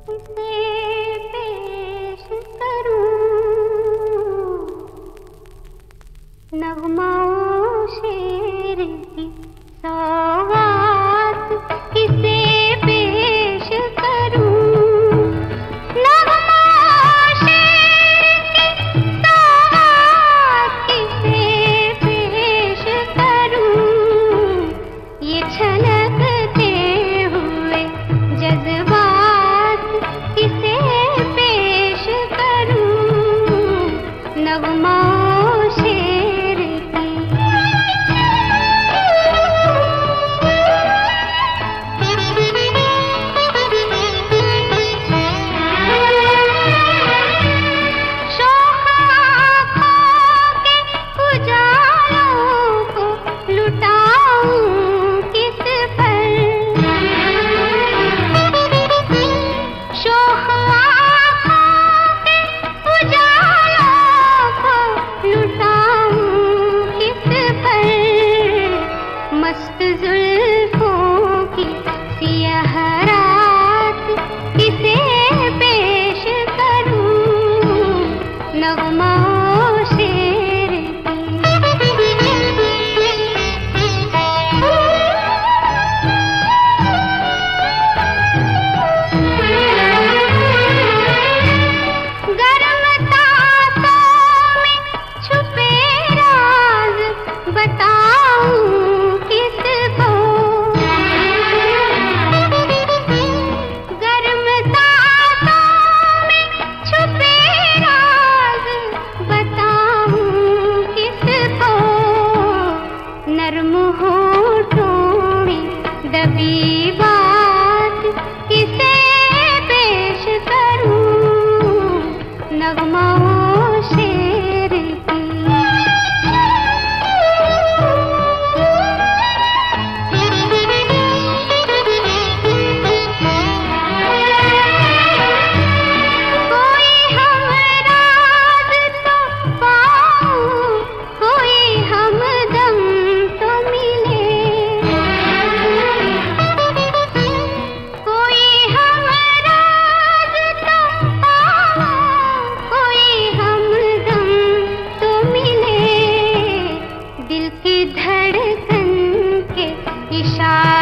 नगमाओ शेर की सौगात किसे पेश करूं। नगमाओ शेर की सौगात किसे पेश करूं। ये छलकते हुए जज्बात किसे पेश करूं। नगमाओ शेर मस्त जुल्फों की सियाह रात किसे पेश करूं। नगमाओ शेर गर्म तासों में छुपे राज बताऊं किसको। गर्म तासों में छुपे राज बताऊं किसको। नर्म होठों में दबी बात किसे पेश करूं। नगमाओ शेर की धड़कन के इशारे